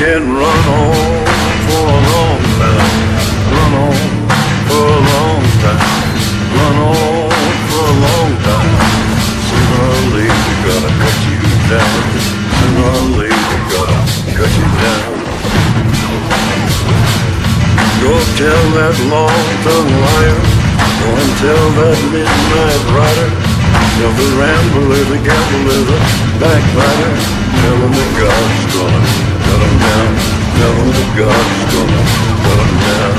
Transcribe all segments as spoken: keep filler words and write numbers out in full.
said run on for a long time, run on for a long time, run on for a long time. Sooner or later gotta cut you down, sooner or later gotta cut you down. Go tell that long-tongued liar, go and tell that midnight rider, tell the rambler, the gambler, the backbiter, tell him that God's gonna cut him down, tell him that God's gonna cut him down.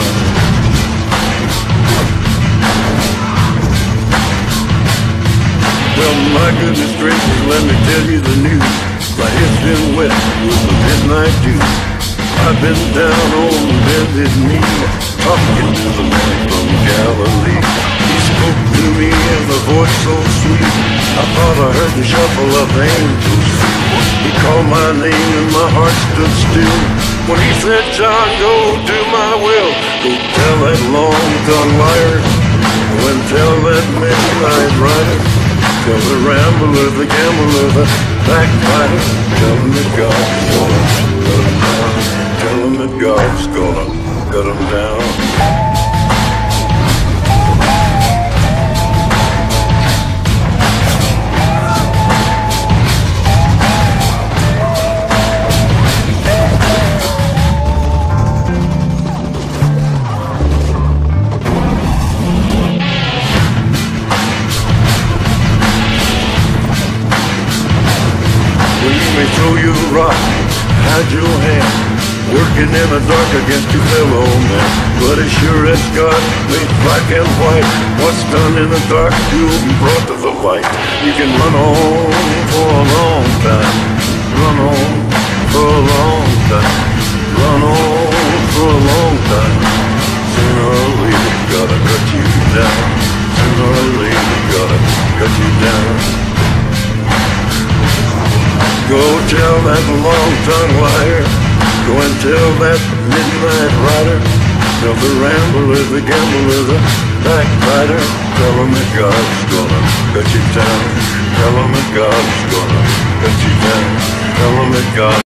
Well, my goodness gracious, let me tell you the news. My head's been wet with the midnight dew. I've been down on bended knee, talking to the man from Galilee. He spoke to me in a voice so sweet, I thought I heard the shuffle of angels' feet. He called my name and my heart stood still when he said, John, go do my will. Go tell that long-tongued liar, go and tell that midnight rider, tell the rambler, the gambler, the backbiter, tell him that God's gonna cut him down, tell him that God's gonna cut him down. May throw you a rock, hide your hand, working in the dark against your fellow man. But as sure as God made black and white, what's done in the dark will be brought to the light. You can run on for a long time, run on for a long time, run on for a long time. Sooner or later gotta cut you down, sooner or later gotta cut you down. Go tell that long-tongued liar, go and tell that midnight rider, tell the rambler, the gambler, the backbiter, tell him that God's gonna cut you down, tell him that God's gonna cut you down, tell him that God